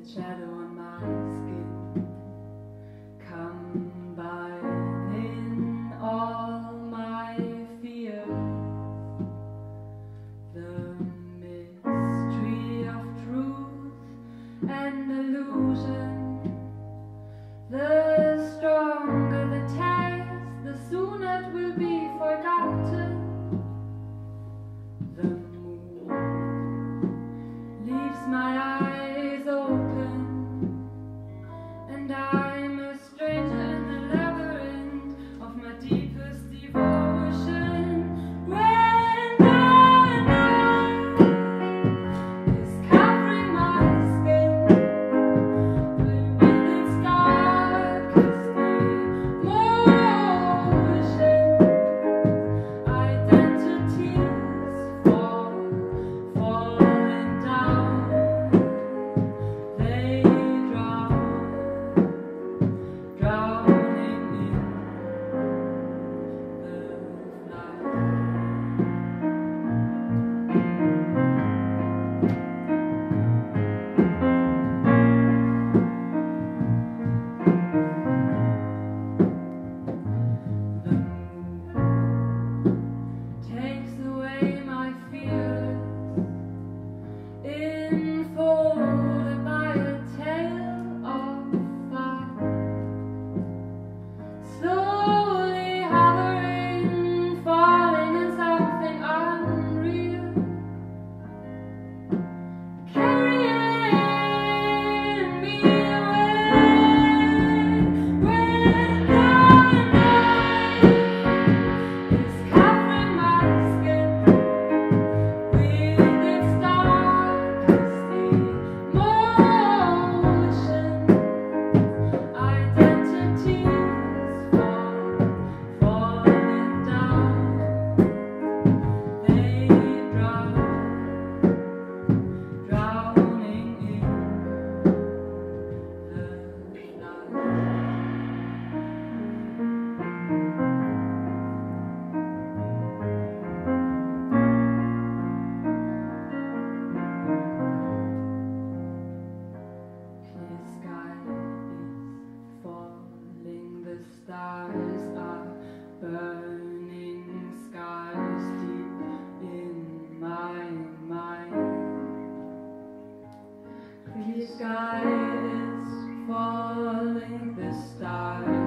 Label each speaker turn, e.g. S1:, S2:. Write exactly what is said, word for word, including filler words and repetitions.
S1: shadow on my skin, combining all my fears, the mystery of truth and illusion. The stronger the taste, the sooner it will be forgotten. The moon leaves my eyes open, and I'm a stranger in the labyrinth of my deepest devotion. When the night is covering my skin with its darkest emotion, identities fall, falling down. They drown, drowning in the night. The moon takes away my fears, enfolded by a tale of fire, slowly hovering, falling in something unreal, carrying me away. When the night is covering my skin with its darkest emotion, identities fall, falling down. They drown, drowning in the clear sky is falling, the stars are burning scars deep in my mind. Clear sky is falling, the stars